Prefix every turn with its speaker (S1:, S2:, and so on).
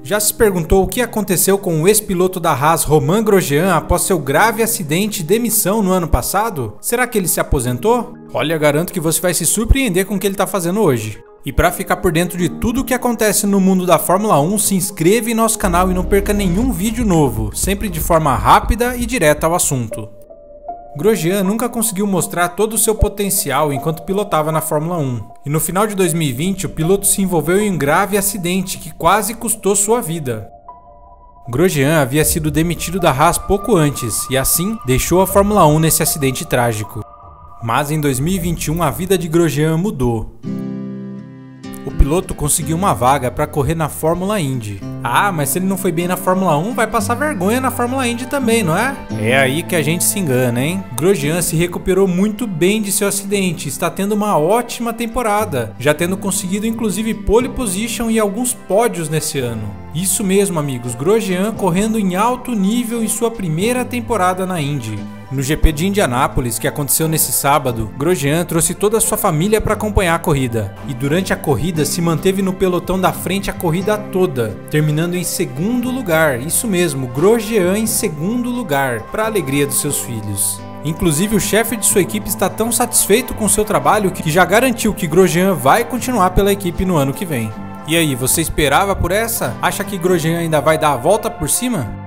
S1: Já se perguntou o que aconteceu com o ex-piloto da Haas Romain Grosjean após seu grave acidente e demissão no ano passado? Será que ele se aposentou? Olha, garanto que você vai se surpreender com o que ele está fazendo hoje. E para ficar por dentro de tudo o que acontece no mundo da Fórmula 1, se inscreva em nosso canal e não perca nenhum vídeo novo, sempre de forma rápida e direta ao assunto. Grosjean nunca conseguiu mostrar todo o seu potencial enquanto pilotava na Fórmula 1. E no final de 2020, o piloto se envolveu em um grave acidente que quase custou sua vida. Grosjean havia sido demitido da Haas pouco antes e assim deixou a Fórmula 1 nesse acidente trágico. Mas em 2021 a vida de Grosjean mudou. O piloto conseguiu uma vaga para correr na Fórmula Indy. Ah, mas se ele não foi bem na Fórmula 1, vai passar vergonha na Fórmula Indy também, não é? É aí que a gente se engana, hein? Grosjean se recuperou muito bem de seu acidente e está tendo uma ótima temporada, já tendo conseguido inclusive pole position e alguns pódios nesse ano. Isso mesmo, amigos, Grosjean correndo em alto nível em sua primeira temporada na Indy. No GP de Indianápolis, que aconteceu nesse sábado, Grosjean trouxe toda a sua família para acompanhar a corrida. E durante a corrida se manteve no pelotão da frente a corrida toda, terminando em segundo lugar. Isso mesmo, Grosjean em segundo lugar, para a alegria dos seus filhos. Inclusive o chefe de sua equipe está tão satisfeito com seu trabalho que já garantiu que Grosjean vai continuar pela equipe no ano que vem. E aí, você esperava por essa? Acha que Grosjean ainda vai dar a volta por cima?